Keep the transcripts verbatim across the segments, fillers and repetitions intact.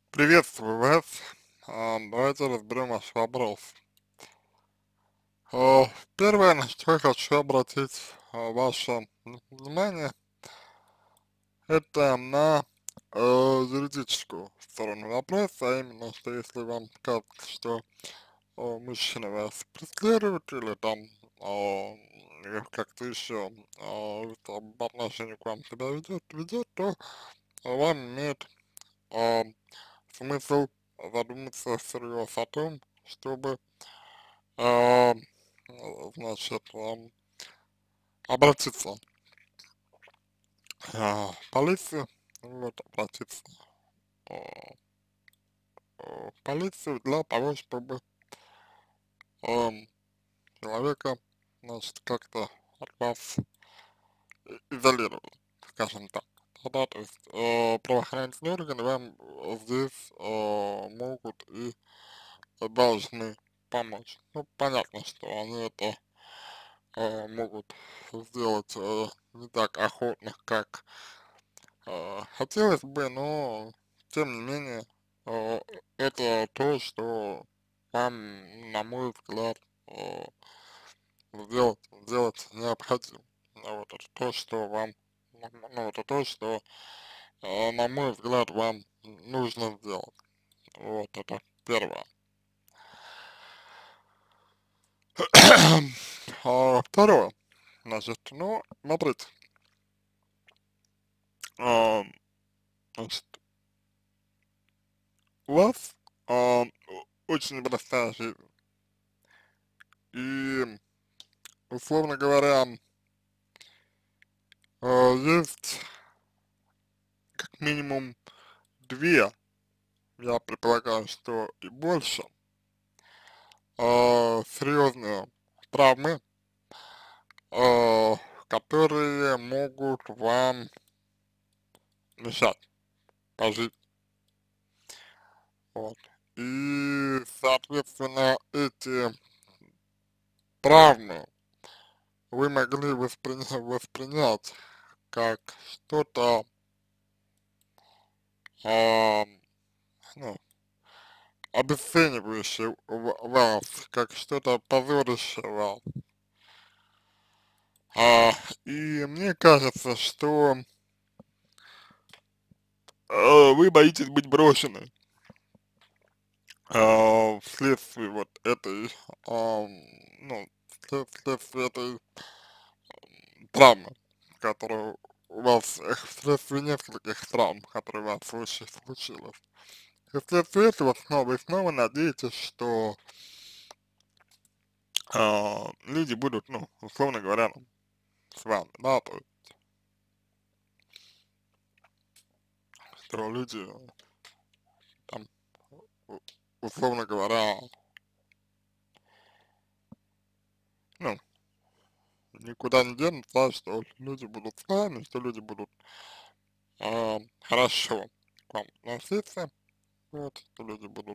Приветствую вас. А, Давайте разберем ваш вопрос. А, Первое, на что я хочу обратить а, ваше м, внимание, это на э, юридическую сторону вопроса, а именно, что если вам кажется, что а, мужчина вас преследует или там а, или как-то еще а, там, по отношению к вам себя ведет, ведет, то вам имеет а, смысл задуматься всерьез о том, чтобы а, э, значит, ам, обратиться а, в полицию, вот, обратиться а, а, в полицию для того, чтобы ам, человека, значит, как-то от вас и- изолировали, скажем так. Да, то есть э, правоохранительные органы вам э, здесь э, могут и должны помочь. Ну, понятно, что они это э, могут сделать э, не так охотно, как э, хотелось бы, но тем не менее э, это то, что вам, на мой взгляд, э, сделать, сделать необходимо. Ну, вот это то, что вам, ну, ну, это то, что, э, на мой взгляд, вам нужно сделать. Вот это первое. А второе, значит, ну, смотрите, а, значит, у вас а, очень непростая жизнь. И, условно говоря, а, есть как минимум две, я предполагаю, что и больше, а, серьезные травмы, а, которые могут вам мешать пожить. Вот. И, соответственно, эти травмы вы могли воспринять, воспринять как что-то, а, ну, обесценивающее в- вас, как что-то позорящее вас. А, и мне кажется, что э, вы боитесь быть брошены а, вследствие вот этой, ам, ну, вслед- вследствие этой травмы, которая у вас, э, вследствие нескольких травм, которые у вас случи- случилось. И вследствие этого снова и снова надеетесь, что а, люди будут, ну, условно говоря, ну, с вами, да, то есть, что люди там, у- условно говоря, ну, никуда не денутся, что люди будут с вами, что люди будут а, хорошо к вам относиться, вот, что люди будут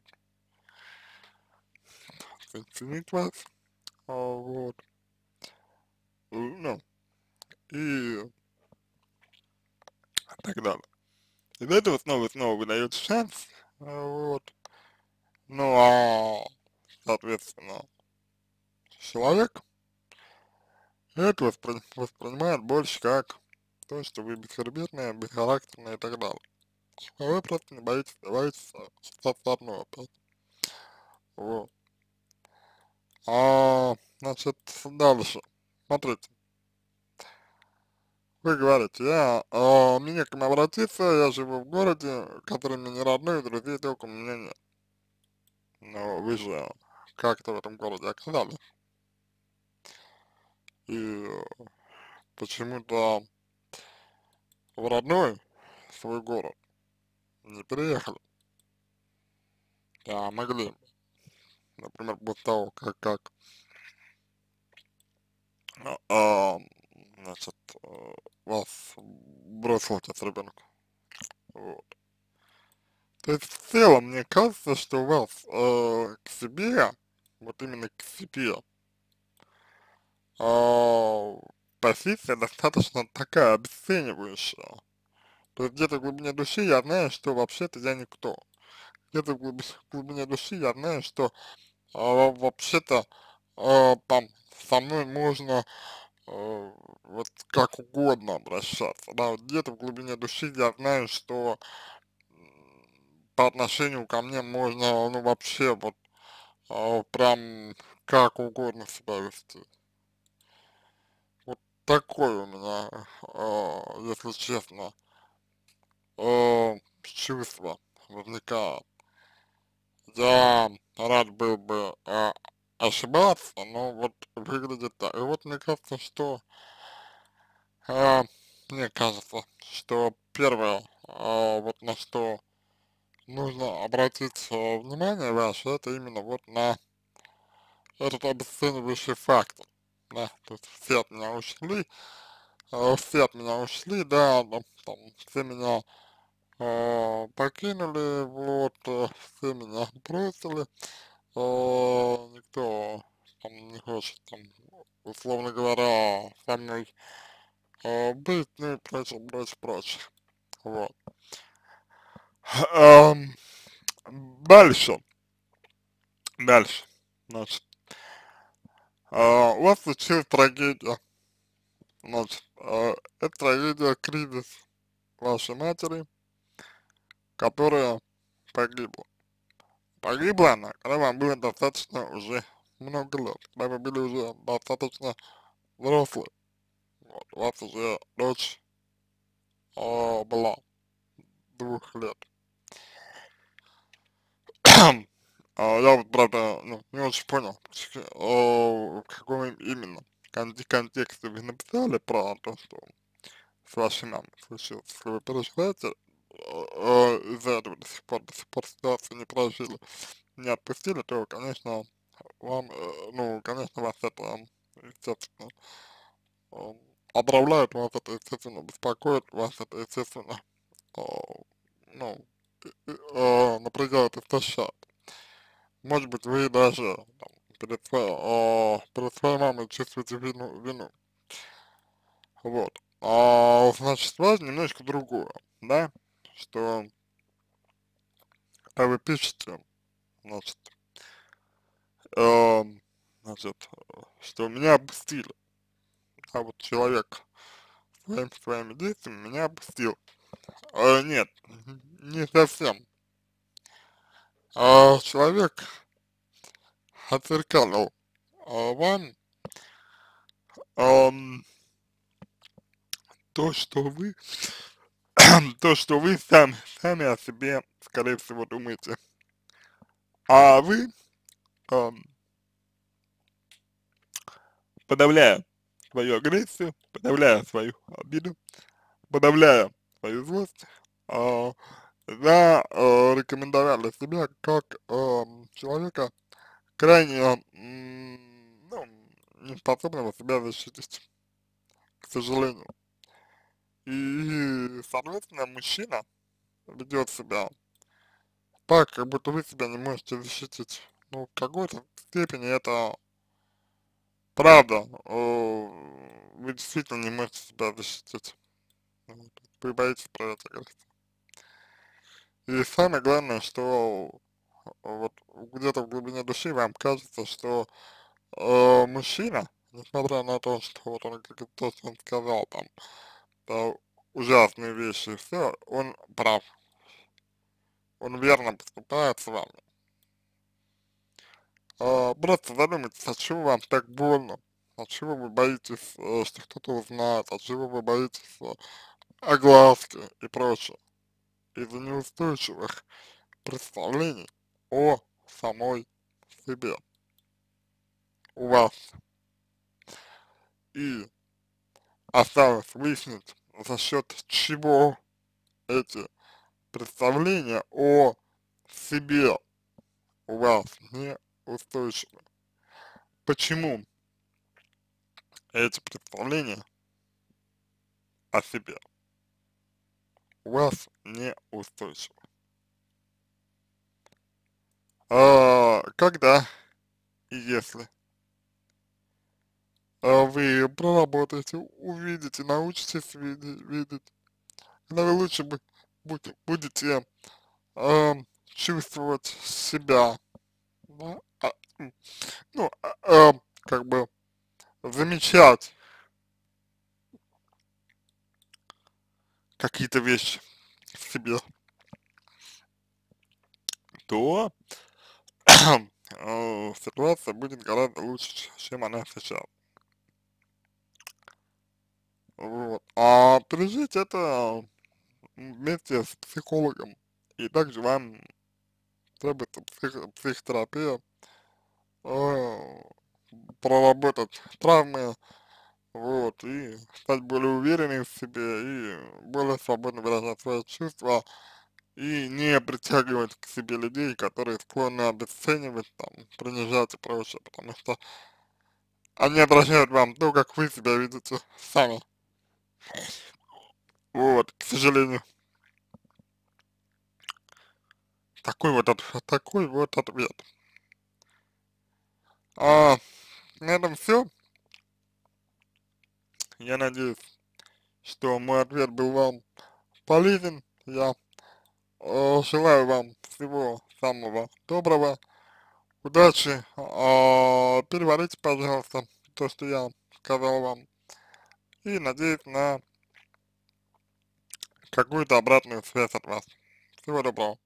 ценить вас, а, вот, и, ну, и так далее. Из этого снова и снова выдается шанс, а, вот, ну, а, соответственно, человек это воспри воспринимает больше как то, что вы бесхарактерные, бесхарактерные и так далее. А вы просто не боитесь, боитесь стационарного опять. Вот. А, значит, дальше. Смотрите, вы говорите, я, а, мне не к кому обратиться, я живу в городе, который мне не родной, друзей только у меня нет. Но вы же как-то в этом городе оказались. И э, почему-то в родной свой город не переехали. А могли, например, после того, как, как а, а, значит, э, вас бросил отец ребенка. Вот. То есть в целом мне кажется, что у вас э, к себе, вот именно к себе, э, позиция достаточно такая обесценивающая. То есть где-то в глубине души я знаю, что вообще-то я никто. где-то в глубине, в глубине души я знаю, что а, вообще-то а, там со мной можно э, вот как угодно обращаться, да, вот где-то в глубине души я знаю, что м, по отношению ко мне можно, ну, вообще вот а, прям как угодно себя вести. Вот такое у меня, а, если честно, а, чувство возникает. Я рад был бы а, ошибаться, но вот выглядит так. И вот мне кажется, что а, мне кажется, что первое, а, вот на что нужно обратить а, внимание ваше, это именно вот на этот обесценивающий фактор. Да, то есть все от меня ушли, а, все от меня ушли, да, там, там, все меня а, покинули, вот, а, все меня бросили, а, никто там не хочет, там, условно говоря, со мной а, быть, ну и прочее, прочее, прочее, вот. Ам, дальше, дальше, значит, а, у вас случилась трагедия, значит, а, это трагедия, кризис вашей матери, которая погибла. Погибла она, когда вам было достаточно уже много лет, когда вы были уже достаточно взрослые, вот, у вас уже дочь а, была двух лет. А, я вот, правда, ну, не очень понял, а, в каком именно кон контексте вы написали про то, что с вашей мамой случилось, если вы переживаете а, из-за этого до сих пор, до сих пор ситуацию не прожили, не отпустили, то, конечно, вам, э, ну, конечно, вас это, естественно, э, отравляет, вас это, естественно, беспокоит, вас это, естественно, э, ну, э, напрягает, истощает. Может быть, вы даже там, перед, своей, э, перед своей мамой чувствуете вину, вину, вот. А, значит, важно немножко другое, да, что, когда вы пишете, значит, э, значит, что меня опустили, а вот человек своим, своими действиями меня опустил. А, нет, не совсем. А, человек отзеркалил а, вам ам, то, что вы, то, что вы сами, сами о себе, скорее всего, думаете. А вы, ам, подавляя свою агрессию, подавляя свою обиду, подавляя свою злость, а, да, а, рекомендовали себя как ам, человека крайне, м, ну, неспособного себя защитить, к сожалению. И, соответственно, мужчина ведет себя так, как будто вы себя не можете защитить. Ну, в какой-то степени это правда. О, вы действительно не можете себя защитить. Вот. Вы боитесь проявить агрессию. И самое главное, что вот где-то в глубине души вам кажется, что э, мужчина, несмотря на то, что вот он, как то, что он сказал, там, да, ужасные вещи и все, он прав, он верно поступает с вами. А, просто задумайтесь, от чего вам так больно, от чего вы боитесь, э, что кто-то узнает, от чего вы боитесь э, огласки и прочее, из-за неустойчивых представлений о самой себе у вас. И осталось выяснить, за счет чего эти представления о себе у вас не устойчивы. Почему эти представления о себе у вас не устойчивы? А, когда и если а, вы проработаете, увидите, научитесь видеть, видеть, когда вы лучше бы будете, будете а, чувствовать себя, да, а, м, ну, а, э, как бы замечать какие-то вещи в себе, то э, ситуация будет гораздо лучше, чем она сейчас. Вот. А пережить это вместе с психологом. И также вам требуется псих, психотерапия, э, проработать травмы, вот, и стать более уверенным в себе, и более свободно выражать свои чувства, и не притягивать к себе людей, которые склонны обесценивать, там, принижать и прочее, потому что они отражают вам то, как вы себя видите сами. Вот, к сожалению, такой вот, от, такой вот ответ. А, на этом все. Я надеюсь, что мой ответ был вам полезен. Я э, желаю вам всего самого доброго, удачи. Э, переварите, пожалуйста, то, что я сказал вам. И надеюсь на какую-то обратную связь от вас. Всего доброго.